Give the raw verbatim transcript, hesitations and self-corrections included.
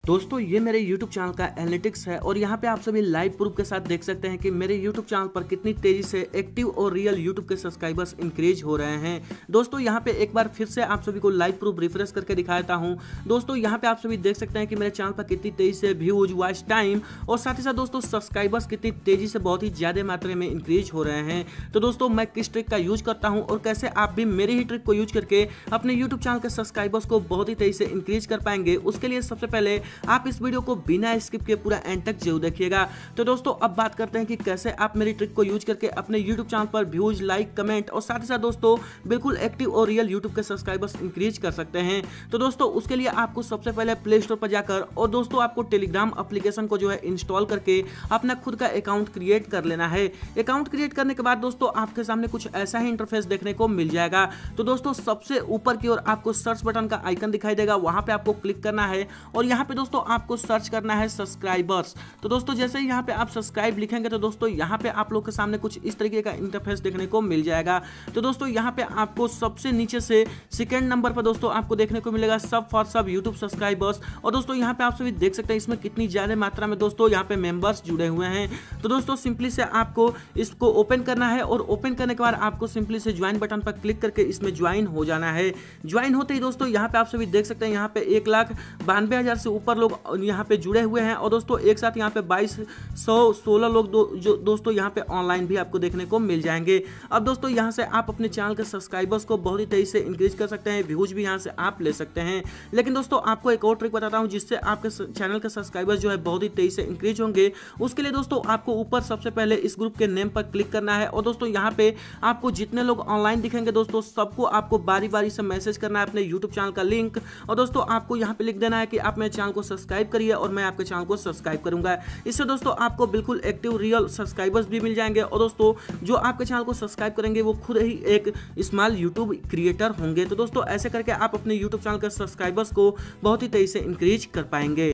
दोस्तों ये मेरे YouTube चैनल का एनालिटिक्स है और यहाँ पे आप सभी लाइव प्रूफ के साथ देख सकते हैं कि मेरे YouTube चैनल पर कितनी तेजी से एक्टिव और रियल YouTube के सब्सक्राइबर्स इंक्रीज हो रहे हैं। दोस्तों यहाँ पे एक बार फिर से आप सभी को लाइव प्रूफ रिफ्रेश करके दिखाता हूँ। दोस्तों यहाँ पे आप सभी देख सकते हैं कि मेरे चैनल पर कितनी तेजी से व्यूज, वॉच टाइम और साथ ही साथ दोस्तों सब्सक्राइबर्स कितनी तेजी से बहुत ही ज्यादा मात्रा में इंक्रीज हो रहे हैं। तो दोस्तों मैं किस ट्रिक का यूज करता हूँ और कैसे आप भी मेरी ही ट्रिक को यूज करके अपने YouTube चैनल के सब्सक्राइबर्स को बहुत ही तेजी से इंक्रीज कर पाएंगे, उसके लिए सबसे पहले आप इस वीडियो को बिना स्किप के पूरा एंड तक जरूर देखिएगा। तो दोस्तों अब बात करते हैं कि कैसे आप मेरी ट्रिक को यूज करके अपने YouTube चैनल पर व्यूज, लाइक, कमेंट और साथ ही साथ दोस्तों बिल्कुल एक्टिव और रियल YouTube के सब्सक्राइबर्स इंक्रीज कर सकते हैं। तो दोस्तों उसके लिए आपको सबसे पहले प्ले स्टोर पर जाकर और दोस्तों आपको टेलीग्राम एप्लीकेशन को जो है इंस्टॉल करके अपना खुद का अकाउंट क्रिएट कर लेना है। अकाउंट क्रिएट करने के बाद दोस्तों आपके सामने कुछ ऐसा ही इंटरफेस देखने को मिल जाएगा। तो दोस्तों सबसे ऊपर की ओर आपको सर्च बटन का आइकन दिखाई देगा, वहां पे आपको क्लिक करना है और यहाँ पे दोस्तों आपको सर्च करना है सब्सक्राइबर्स। तो दोस्तों जैसे ही यहाँ पे आप सब्सक्राइब लिखेंगे तो दोस्तों यहाँ पे आप लोग के सामने कुछ इस तरीके का इंटरफेस देखने को मिल जाएगा। तो दोस्तों यहाँ पे आपको सबसे नीचे से सेकंड नंबर पर दोस्तों आपको देखने को मिलेगा सब फॉर सब यूट्यूब सब्सक्राइबर्स। और दोस्तों यहाँ पे आप सभी देख सकते हैं इसमें कितनी ज्यादा मात्रा में दोस्तों यहाँ पे मेंबर्स जुड़े हुए हैं। तो दोस्तों सिंपली से आपको इसको ओपन करना है और ओपन करने के बाद आपको सिंपली से ज्वाइन बटन पर क्लिक करके इसमें ज्वाइन हो जाना है। ज्वाइन होते ही दोस्तों यहाँ पे आप सभी देख सकते हैं यहाँ पे एक लाख बानवे हजार से ऊपर लोग यहाँ पे जुड़े हुए हैं और दोस्तों एक साथ यहाँ पे बाईस सौ सोलह लोग दो, जो दोस्तों यहाँ पे ऑनलाइन भी आपको देखने को मिल जाएंगे। अब दोस्तों यहाँ से आप अपने चैनल के सब्सक्राइबर्स को बहुत ही तेजी से इंक्रीज कर सकते हैं, व्यूज भी यहाँ से आप ले सकते हैं। लेकिन दोस्तों आपको एक और ट्रिक बताता हूँ जिससे आपके चैनल के सब्सक्राइबर्स जो है बहुत ही तेजी से इंक्रीज होंगे। उसके लिए दोस्तों आपको ऊपर सबसे पहले इस ग्रुप के नेम पर क्लिक करना है और दोस्तों यहाँ पे आपको जितने लोग ऑनलाइन दिखेंगे दोस्तों सबको आपको बारी बारी से मैसेज करना है अपने यूट्यूब चैनल का लिंक और दोस्तों आपको यहाँ पे लिख देना है कि आप मेरे चैनल को सब्सक्राइब करिए और मैं आपके चैनल को सब्सक्राइब करूंगा। इससे दोस्तों आपको बिल्कुल एक्टिव रियल सब्सक्राइबर्स भी मिल जाएंगे और दोस्तों जो आपके चैनल को सब्सक्राइब करेंगे वो खुद ही एक स्मॉल यूट्यूब क्रिएटर होंगे। तो दोस्तों ऐसे करके आप अपने यूट्यूब चैनल के सब्सक्राइबर्स को बहुत ही तेजी से इंक्रीज कर पाएंगे।